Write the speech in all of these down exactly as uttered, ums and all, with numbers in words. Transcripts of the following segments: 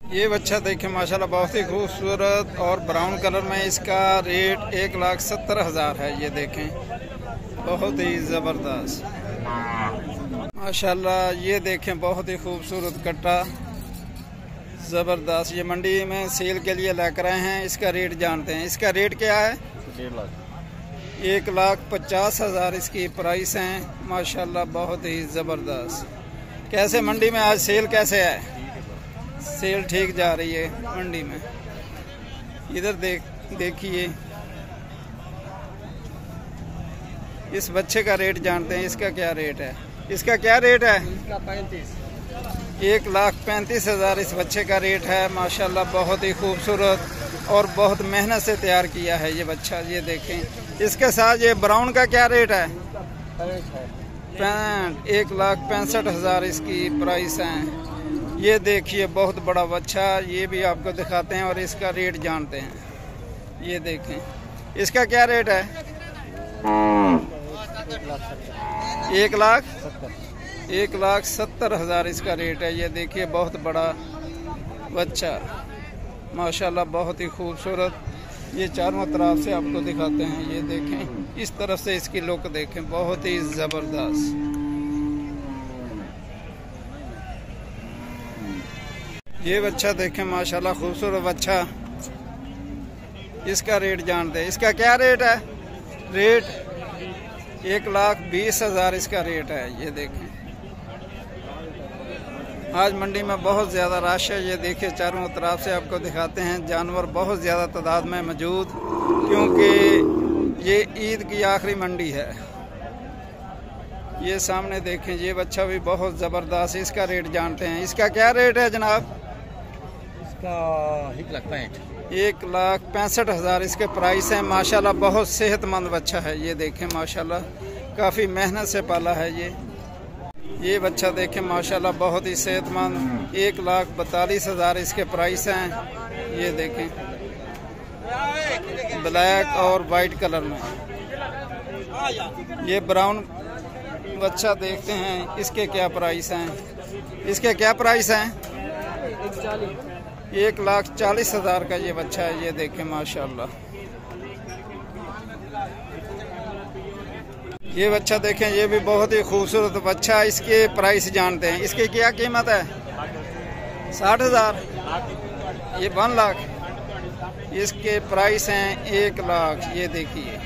ये बच्चा देखें माशाल्लाह बहुत ही खूबसूरत और ब्राउन कलर में, इसका रेट एक लाख सत्तर हजार है। ये देखें बहुत ही ज़बरदस्त माशाल्लाह। ये देखें बहुत ही खूबसूरत कट्टा ज़बरदस्त। ये मंडी में सेल के लिए लेकर आए हैं। इसका रेट जानते हैं। इसका रेट क्या है? डेढ़ लाख एक लाख पचास हजार इसकी प्राइस है माशाल्लाह। बहुत ही ज़बरदस्त। कैसे मंडी में आज सेल कैसे है? सेल ठीक जा रही है मंडी में। इधर देख देखिए इस बच्चे का रेट जानते हैं। इसका क्या रेट है? इसका क्या रेट है? इसका पैंतीस एक लाख पैंतीस हजार इस बच्चे का रेट है माशाल्लाह। बहुत ही खूबसूरत और बहुत मेहनत से तैयार किया है ये बच्चा। ये देखें। इसके साथ ये ब्राउन का क्या रेट है? पैंट एक लाख पैंसठ हजार इसकी प्राइस है। ये देखिए बहुत बड़ा बच्चा, ये भी आपको दिखाते हैं और इसका रेट जानते हैं। ये देखें इसका क्या रेट है? एक लाख एक लाख सत्तर हजार इसका रेट है। ये देखिए बहुत बड़ा बच्चा माशाल्लाह, बहुत ही खूबसूरत। ये चारों तरफ से आपको दिखाते हैं। ये देखें इस तरफ से इसकी लुक देखें, बहुत ही ज़बरदस्त। ये बच्चा देखें माशाल्लाह खूबसूरत बच्चा। इसका रेट जानते हैं। इसका क्या रेट है? रेट एक लाख बीस हजार इसका रेट है। ये देखें आज मंडी में बहुत ज़्यादा रश है। ये देखिए चारों तरफ से आपको दिखाते हैं। जानवर बहुत ज़्यादा तादाद में मौजूद, क्योंकि ये ईद की आखिरी मंडी है। ये सामने देखें ये बच्चा भी बहुत ज़बरदस्त। इसका रेट जानते हैं। इसका क्या रेट है जनाब? इसका एक लाख पैंठ एक लाख पैंसठ हजार इसके प्राइस है माशाल्लाह। बहुत सेहतमंद बच्चा है। ये देखें माशाल्लाह काफ़ी मेहनत से पाला है ये ये बच्चा देखें माशाल्लाह बहुत ही सेहतमंद। एक लाख बतालीस हजार इसके प्राइस हैं। ये देखें ब्लैक और वाइट कलर में। ये ब्राउन बच्चा देखते हैं इसके क्या प्राइस हैं। इसके क्या प्राइस हैं? एक लाख चालीस हजार का ये बच्चा है। ये देखें माशाल्लाह। ये बच्चा देखें ये भी बहुत ही खूबसूरत बच्चा। इसके प्राइस जानते हैं। इसकी क्या कीमत है? साठ हजार ये वन लाख इसके प्राइस हैं एक लाख। ये देखिए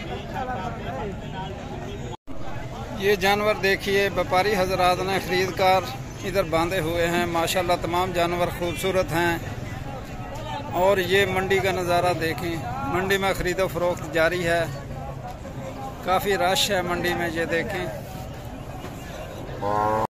ये जानवर देखिए व्यापारी हजरात ने खरीद कर इधर बांधे हुए हैं माशाल्लाह। तमाम जानवर खूबसूरत हैं। और ये मंडी का नज़ारा देखें। मंडी में खरीदो फरोख्त जारी है। काफ़ी रश है मंडी में। ये देखें।